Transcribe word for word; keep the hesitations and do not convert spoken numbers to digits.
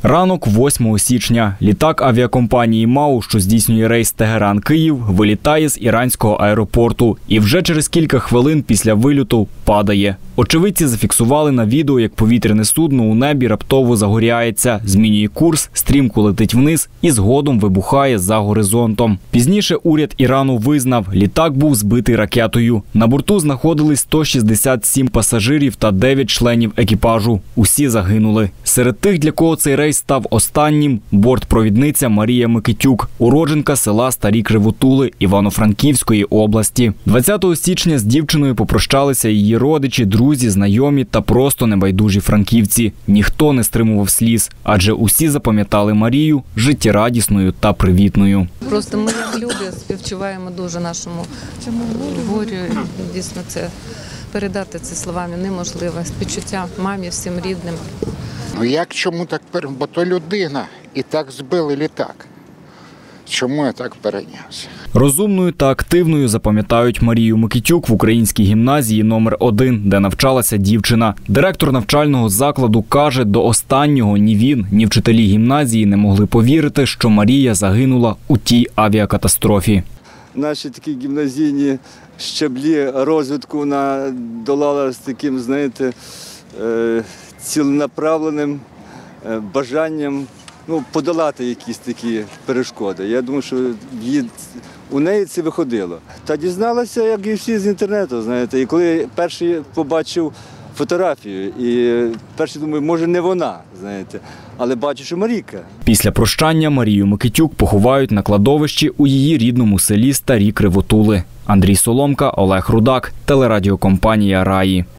Ранок восьмого січня. Літак авіакомпанії МАУ, що здійснює рейс Тегеран-Київ, вилітає з іранського аеропорту і вже через кілька хвилин після вильоту падає. Очевидці зафіксували на відео, як повітряне судно у небі раптово загоряється, змінює курс, стрімко летить вниз і згодом вибухає за горизонтом. Пізніше уряд Ірану визнав, літак був збитий ракетою. На борту знаходились сто шістдесят сім пасажирів та дев'ять членів екіпажу. Усі загинули. Серед тих, для кого цей рейс став останнім, бортпровідниця Марія Микитюк, уродженка села Старі Кривотули Івано-Франківської області. двадцятого січня з дівчиною попрощалися її родичі, друзі, знайомі та просто небайдужі франківці. Ніхто не стримував сліз, адже усі запам'ятали Марію життєрадісною та привітною. Просто ми, як люди, співчуваємо дуже нашому горю. Дійсно, це передати це словами неможливо. Співчуття мамі, всім рідним. Ну як чому так? Бо то людина. І так збили літак. Чому я так перейнявся? Розумною та активною запам'ятають Марію Микитюк в українській гімназії номер один, де навчалася дівчина. Директор навчального закладу каже, до останнього ні він, ні вчителі гімназії не могли повірити, що Марія загинула у тій авіакатастрофі. Наші такі гімназійні щаблі розвитку вона долала з таким, знаєте, ціленаправленим бажанням ну, подолати якісь такі перешкоди. Я думаю, що її, у неї це виходило. Та дізналася, як і всі з інтернету, знаєте. І коли перший побачив фотографію, і перший думаю, може не вона, знаєте, але бачу, що Марійка. Після прощання Марію Микитюк поховають на кладовищі у її рідному селі Старі Кривотули. Андрій Соломка, Олег Рудак, телерадіокомпанія «Раї».